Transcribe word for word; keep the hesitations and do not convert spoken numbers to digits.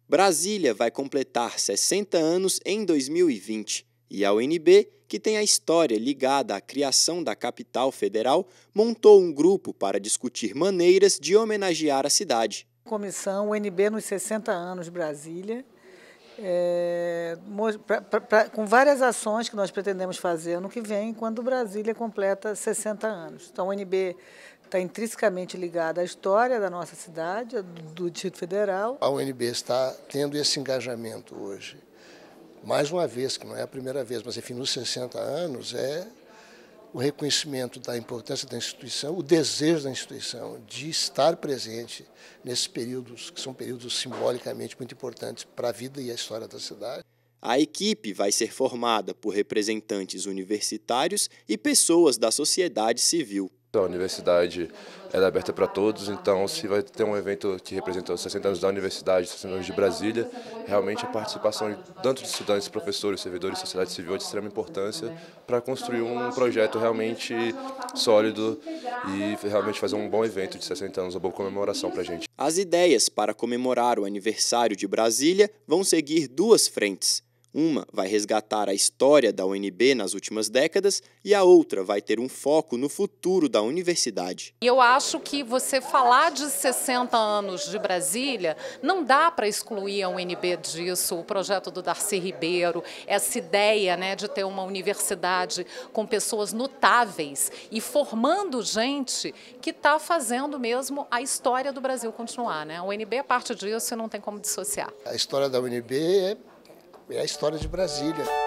Brasília vai completar sessenta anos em dois mil e vinte e a U N B, que tem a história ligada à criação da capital federal, montou um grupo para discutir maneiras de homenagear a cidade. Comissão U N B nos sessenta anos de Brasília, é, pra, pra, pra, com várias ações que nós pretendemos fazer ano que vem, quando Brasília completa sessenta anos. Então, a U N B está intrinsecamente ligada à história da nossa cidade, do Distrito Federal. A U N B está tendo esse engajamento hoje. Mais uma vez, que não é a primeira vez, mas enfim, nos sessenta anos, é o reconhecimento da importância da instituição, o desejo da instituição de estar presente nesses períodos, que são períodos simbolicamente muito importantes para a vida e a história da cidade. A equipe vai ser formada por representantes universitários e pessoas da sociedade civil. A universidade é aberta para todos, então se vai ter um evento que representa os sessenta anos da universidade, sessenta anos de Brasília, realmente a participação de tanto de estudantes, professores, servidores, sociedade civil é de extrema importância para construir um projeto realmente sólido e realmente fazer um bom evento de sessenta anos, uma boa comemoração para a gente. As ideias para comemorar o aniversário de Brasília vão seguir duas frentes. Uma vai resgatar a história da U N B nas últimas décadas e a outra vai ter um foco no futuro da universidade. Eu acho que você falar de sessenta anos de Brasília, não dá para excluir a U N B disso, o projeto do Darcy Ribeiro, essa ideia, né, de ter uma universidade com pessoas notáveis e formando gente que está fazendo mesmo a história do Brasil continuar, né? A U N B é parte disso e não tem como dissociar. A história da U N B é É a história de Brasília.